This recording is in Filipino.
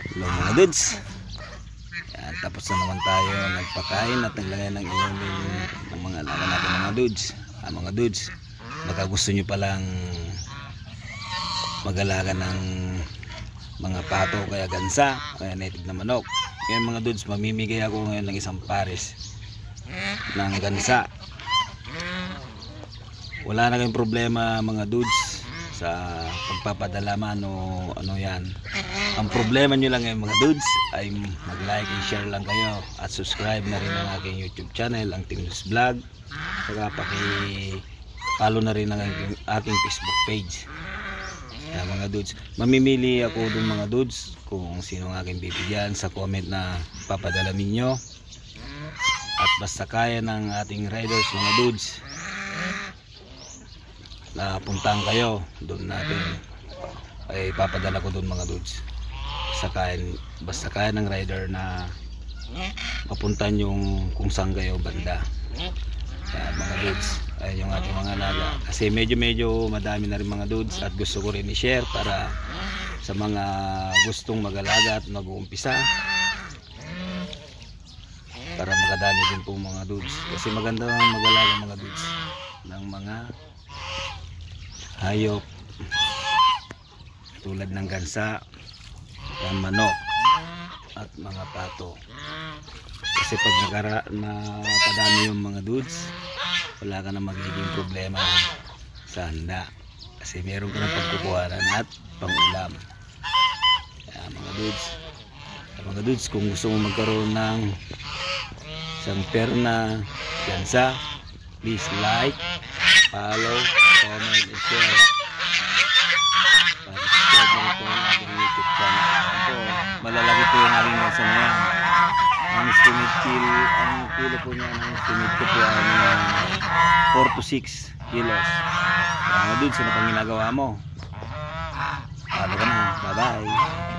Hello mga dudes. Yan, tapos na naman tayo nagpakain at naglagay ng inumin ng mga alaga natin mga dudes. Mga dudes, baka gusto nyo palang mag-alaga ng mga pato kaya gansa, kaya native na manok. Kaya mga dudes, mamimigay ako ngayon ng isang pares ng gansa. Wala na kayong problema mga dudes sa pagpapadala man o ano yan. Ang problema nyo lang ngayon mga dudes ay mag-like and share lang kayo at subscribe na rin ang aking YouTube channel, ang Team News Vlog. Saka paki-follow na rin ang aking Facebook page. Kaya mga dudes, mamimili ako dun mga dudes kung sino ang aking bibigyan sa comment na papadala ninyo. At basta kaya ng ating riders mga dudes na puntahan kayo doon natin ay papadala ko doon mga dudes. Basta kaya ng rider na mapuntahan yung kung saan kayo banda. Kaya mga dudes, ayun yung ating mga alaga. Kasi medyo madami na rin mga dudes at gusto ko rin i-share para sa mga gustong mag-alaga at mag-uumpisa, para makadami din po mga dudes. Kasi maganda mag-alaga mga dudes ng mga hayop tulad ng gansa, manok at mga pato. Kasi pag napadami yung mga dudes, wala ka na magiging problema sa handa kasi meron ka ng pagkukuhanan at pangulam. Kaya mga dudes, kung gusto mo magkaroon ng isang pair na gansa, please like, follow, comment and share. Subscribe na rin po ang aking YouTube channel. Ito, malalaki po yung aking gansa na yan. Ang kilo po niya, ang estimate ko po ay 4 to 6 kilos. Kaya mga dudes, ano pang ginagawa mo? Follow ka na. Bye bye.